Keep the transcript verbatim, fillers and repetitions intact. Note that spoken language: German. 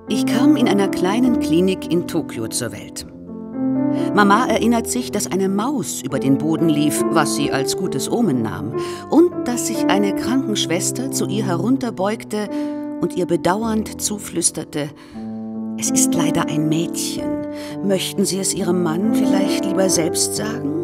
Ich kam in einer kleinen Klinik in Tokio zur Welt. Mama erinnert sich, dass eine Maus über den Boden lief, was sie als gutes Omen nahm, und dass sich eine Krankenschwester zu ihr herunterbeugte und ihr bedauernd zuflüsterte: »Es ist leider ein Mädchen. Möchten Sie es Ihrem Mann vielleicht lieber selbst sagen?«